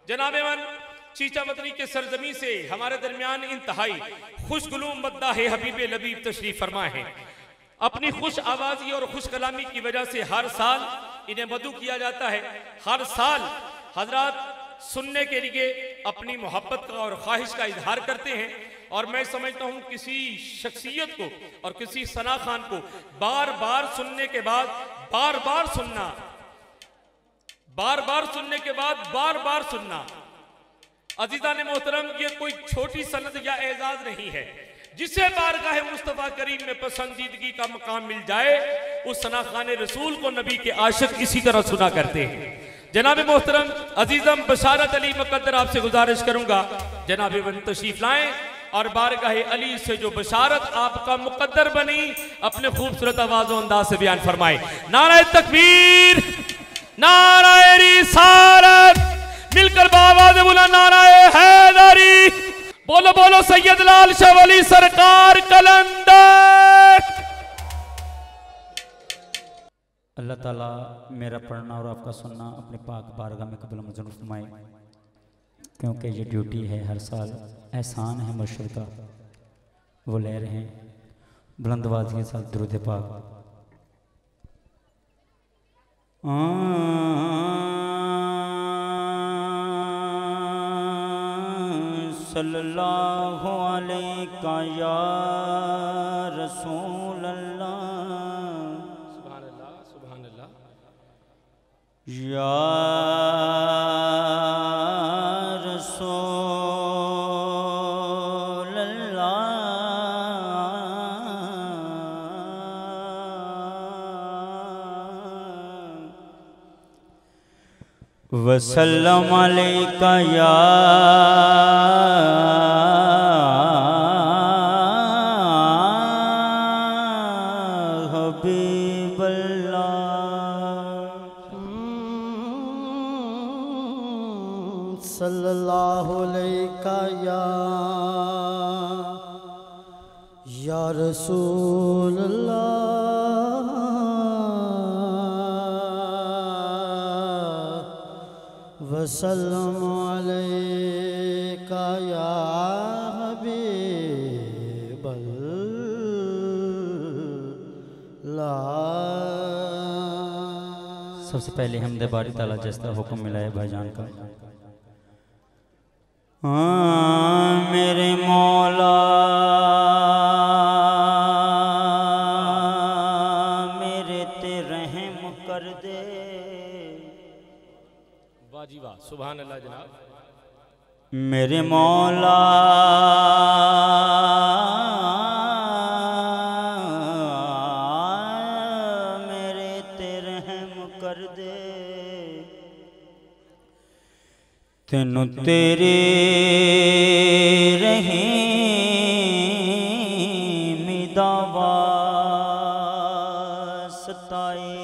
जनाब मन चीचा वतनी के सरजमी से हमारे दरमियान इंतहाई खुशगुलूम मद्दाह हबीब लबीब तशरीफ फरमा है। अपनी खुश आवाज़ी और खुश कलामी की वजह से हर साल इन्हें मदू किया जाता है। हर साल हजरात सुनने के लिए अपनी मोहब्बत का और ख्वाहिश का इजहार करते हैं। और मैं समझता हूँ किसी शख्सियत को और किसी सना खान को बार बार सुनने के बाद बार बार सुनना, बार बार सुनने के बाद बार बार सुनना, अजीज़ान मोहतरम, ये कोई छोटी सनद या एजाज नहीं है। जिसे बारगाह मुस्तफ़ा करीम में पसंदीदगी का मकाम मिल जाए उस सना खान रसूल को नबी के आशिक इसी तरह सुना करते हैं। जनाब मोहतरम अजीजम बशारत अली मुकद्दर आपसे गुजारिश करूंगा जनाब वन तशरीफ लाएं और बारगाह अली से जो बशारत आपका मुकद्दर बनी अपने खूबसूरत आवाज़ों अंदाज से बयान फरमाए। नाराए तकबीर, नाराए रिसालत, मिलकर बावाज़ बुलंद नाराए हैदरी। बोलो बोलो सैयद लाल शाह वली सरकार कलंदर। अल्लाह ताला मेरा पढ़ना और आपका सुनना अपने पाक बारगाह में कबूल मंजूर फरमाए, क्योंकि ये ड्यूटी है हर साल, एहसान है मुर्शिद का, वो ले रहे हैं बुलंद आवाज़ के साथ दुरूद पाक। सल्लल्लाहु अलैका या रसूल अल्लाह, सुभान अल्लाह, सुभान अल्लाह, या रसूल अल्लाह, वसल्लम अलैका या सल्लल्लाहु अलैका या रसूल अल्लाह, वसल्लम अलैका या हबीब अल्लाह। सबसे पहले हमद बारी ताला जैसा हुक्म मिला है भाईजान का। मेरे मौला मेरे ते रहम कर दे। वाह जी वाह, सुभान अल्लाह जनाब। मेरे मौला मेरे ते रहम कर दे, तेनू तेरे रहीम दा वास्ता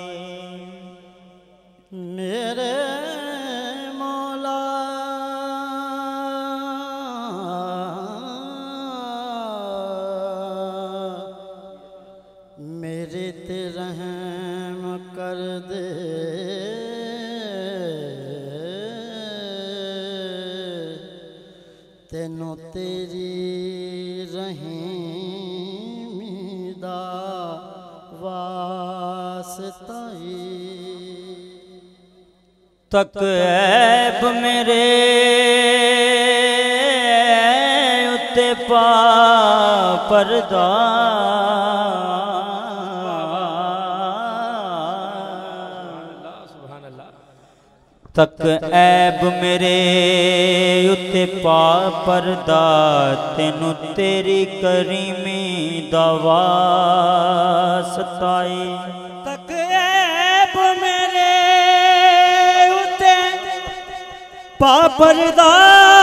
मेरे मौला मेरे ते रहम कर दे, तेनों तेरी रहीमी दा वास्ता तक ऐब मेरे उत्ते पा पर्दा, सुभान अल्लाह, तक ऐब मेरे उत्ते पा पर्दा, तेनू तेरी करीमी दा वास्ता तक ऐब मेरे उत्ते पा पर्दा,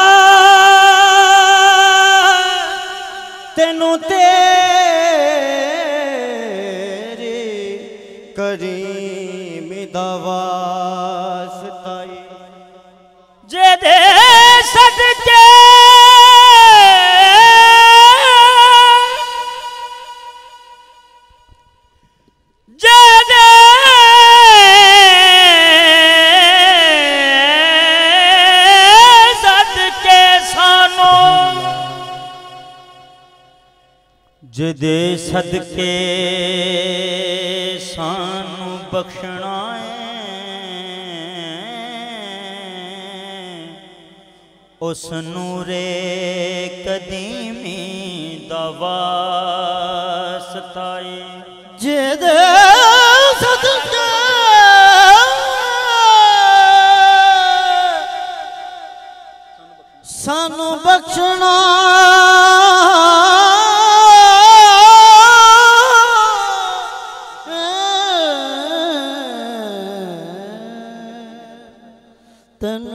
तेनू तेरी करीमी दा वास्ता जे दे सदके जे दे जिदे सदके सानू बख्शना उस नूरे कदीमी दवा सताए। जिदे सदके सानू बख्शना तनु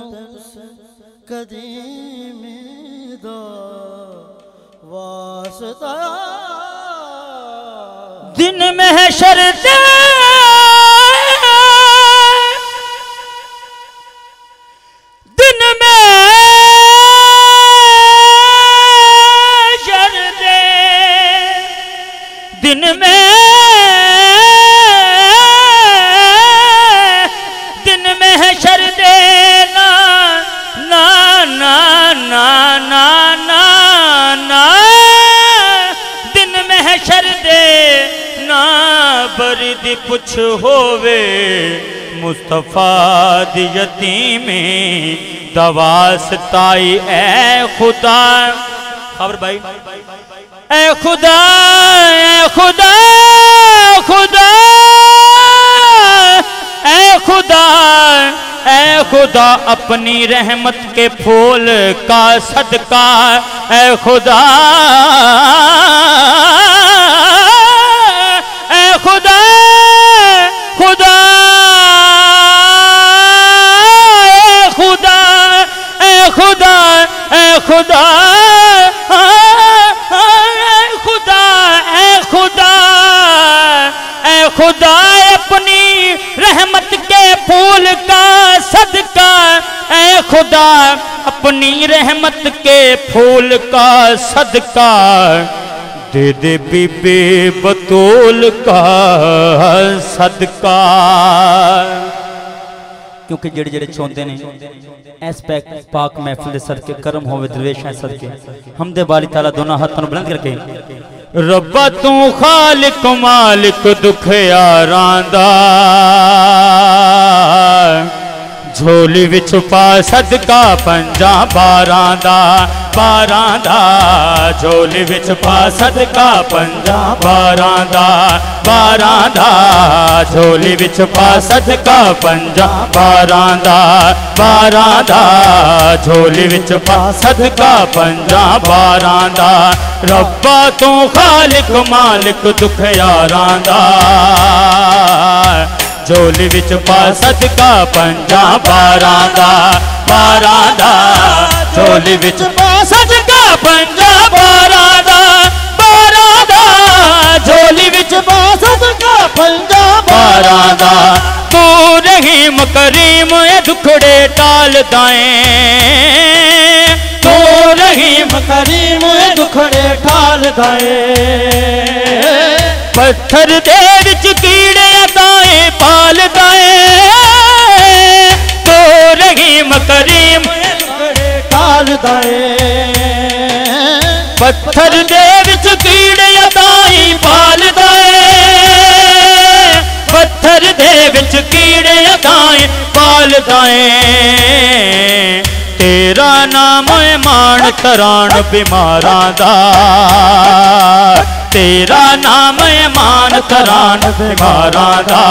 कदीमी दा वास्ता दिन महशर दे दिन महशर दे दिन महशर दे ना ना ना ना ना ना ना दिन महशर दे ना बरिद कुछ होवे मुस्तफा दी यतीमे दवासताई। ए खुदा खबर भाई, ए खुदा, ए खुदा, खुदा, ए खुदा, ए खुदा अपनी रहमत के फूल का सदका। ए खुदा, ए खुदा, खुदा, ए खुदा, ए खुदा, ए खुदा, खुदा, ए खुदा, ए खुदा अपनी रहमत के फूल का सदका। ए खुदा अपनी रहमत के फूल का सदका दे दे बीबे बतूल का सदका। क्योंकि जेड़े जेड़े चाहते ने एस्पेक्ट पाक महफिल सदके करम होवे दरवेश सदके हमदे बारी ताला दोनों हाथों बुलंद करके रब्बा तू खालिक मालिक दुख यारां दा झोली विच पा सदका पंजा बारां दा बारां दा झोली विच पा सदका पंजा बारां दा बारां दा झोली विच पा सदका पंजा बारां दा बारां दा झोली विच पा सदका पंजा बारां दा। रब्बा तू खालिक मालिक दुख यारां दा झोली विच पा सदका पंजा बारां दा बारां दा झोली विच पा सदका पंजा बारां दा बारां दा झोली विच पा सदका पंजा बारां दा। तू रहीम करीम ए दुखड़े टाल दाएं तू रहीम करीम ए दुखड़े टाल दाएं पत्थर दे विच कीड़े दाए पाल दाए तो रहीम करीम टाल दाए पत्थर दे विच कीड़े दाए पाल दाए पत्थर दे विच कीड़े दाए पाल दाए। तेरा नाम मान तरान बीमारां दा तेरा नाम मान तरान बीमारां दा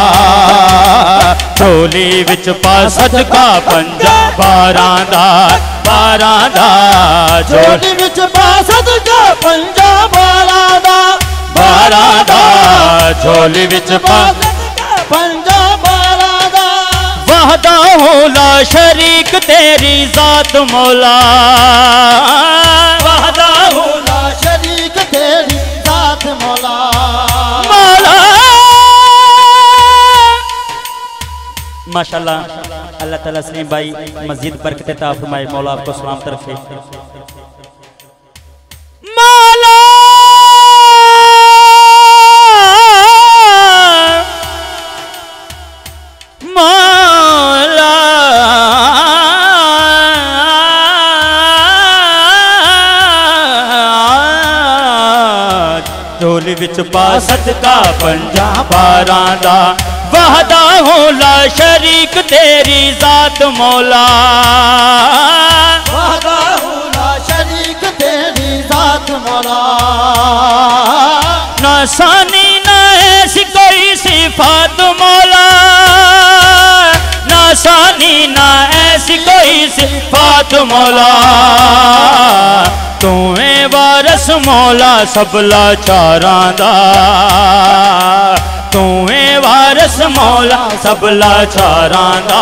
झोली विच पा सदका पंजा बारां दा बारां दा झोली विच पा सदका पंजा बारां दा बारां दा झोली विच पा सदका पंजा बारां दा। वहदा ला शरीक तेरी जात मौला वहदा ला शरीक तेरी जात मौला मौला। माशाल्लाह अल्लाह ताला सलीम भाई मस्जिद बरकत अता फरमाए। मौला आपको सलामत रखे। मौला मौला विच पा सदका पंजा बारां दा वहदा होला शरीक तेरी जात मौला वहदा होला शरीक तेरी जात मौला ना सानी ना ऐसी कोई सिफात मौला ना सानी ना ऐसी कोई सिफात मौला तू है वारस मौला सबला चारां दा तू है वारस मौला सबला चारां दा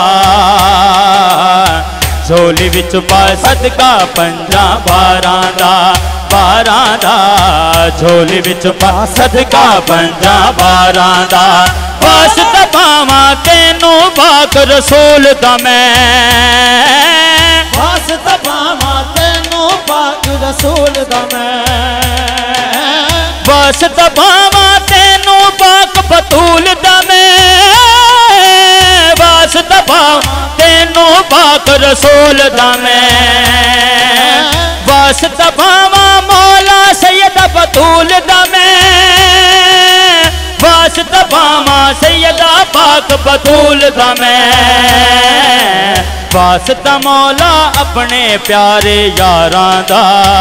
झोली विच पा सदका पंजा बारां दा झोली विच पा सदका पंजा बारां दा वास्ता पावा तेनू पाक रसूल दा मैं वास्ता पावा तेनू पाक रसूल दा मैं वास्ता पावा तेनू पाक बतूल दा मैं वास्ता पावा तेनू पाक रसूल दा मैं वास्ता पावा मौला सैयदा बतूल दा मैं वास्ता पावा सैयदा पाक बतूल दा मैं वास्ता मौला अपने प्यारे यारां दा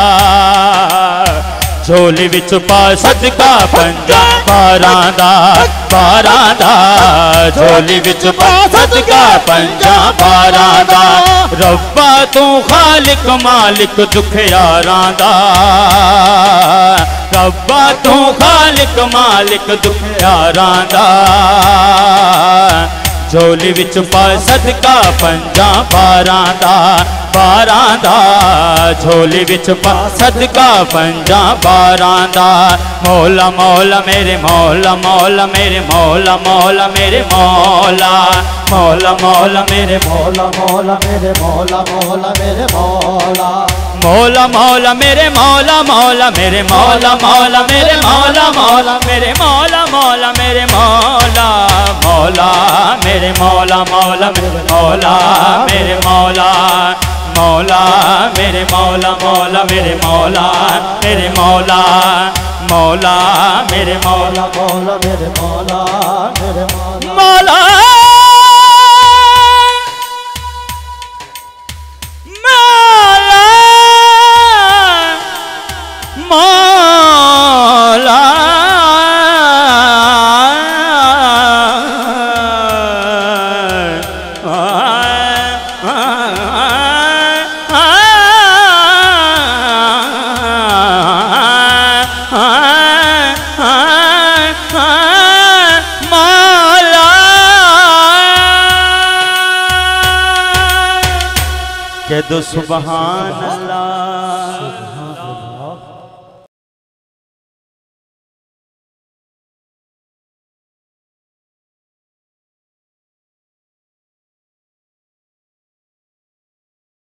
झोली विच पा सदका पंजा बारां दा झोली विच पा सदका पंजा बारां दा रब्बा तू खालिक मालिक दुख यारां दा रब्बा तू खालिक मालिक दुख यारां दा झोली विच पा सदका पंजा बारां दा झोली विच पा सदका पंजा बारां दा मौला मौला मेरे मौला मौला मेरे मौला मौला मेरे मौला मौला मौला मेरे मौला मौला मेरे मौला मौला मेरे मौला मौला मौला मेरे मौला मौला मेरे मौला मौला मेरे मौला मौला मेरे मौला मौला मेरे मौला मौला मेरे मौला मौला मेरे मौला मेरे मौला मौला मेरे मौला मौला मेरे मौला मेरे मौला मौला मेरे मौला मौला मेरे मौला मेरे मौला मौला मौला कह दो सुभान अल्लाह